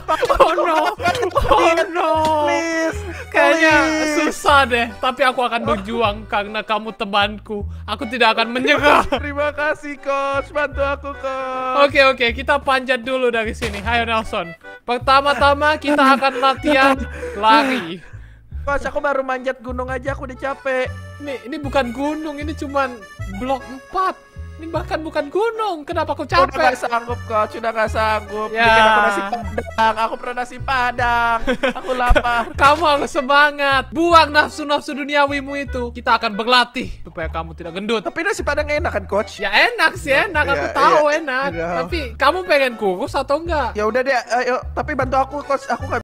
Oh no, oh no. Please. Kayaknya Please. susah deh, tapi aku akan berjuang karena kamu temanku. Aku tidak akan menyerah. Terima kasih coach, bantu aku coach. Oke, kita panjat dulu dari sini. Ayo Nelson. Pertama-tama kita akan latihan lari. Coach, aku baru manjat gunung aja, aku udah capek. Ini bukan gunung, ini cuman blok 4. Ini bahkan bukan gunung. Kenapa aku Udah capek? gak sanggup coach, udah gak sanggup. Ya. Bikin aku nasi padang, aku pernah nasi padang. Aku lapar. Kamu harus semangat. Buang nafsu-nafsu duniawimu itu. Kita akan berlatih supaya kamu tidak gendut. Tapi nasi padang enak kan coach? Ya enak sih, enak. Aku Iya, tahu iya. enak. Iya. Tapi kamu pengen kurus atau enggak? Ya udah deh, ayo. Tapi bantu aku coach, aku nggak